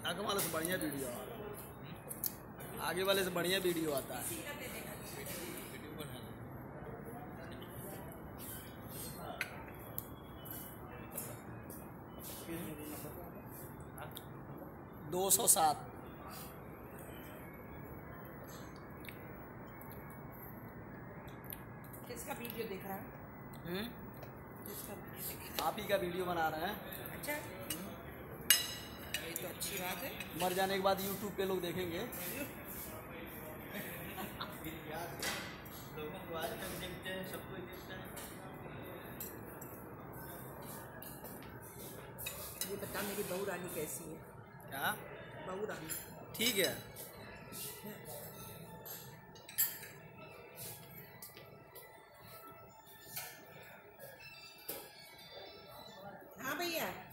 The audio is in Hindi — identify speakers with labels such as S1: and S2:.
S1: आगे वाले से बढ़िया वीडियो आ रहा है, आगे वाले से बढ़िया वीडियो आता है। दो 207।
S2: किसका वीडियो देख रहा है? किसका वीडियो देख रहा है?
S1: आप ही का वीडियो बना रहे हैं।
S2: अच्छा, ये तो अच्छी बात है।
S1: मर जाने के बाद यूट्यूब पे लोग देखेंगे।
S3: लोगों को आज तक देखते हैं, सब कोई देखता है।
S2: ये बता मेरी बहू रानी कैसी है?
S1: क्या?
S2: बहू रानी
S1: ठीक है।
S2: हाँ भैया।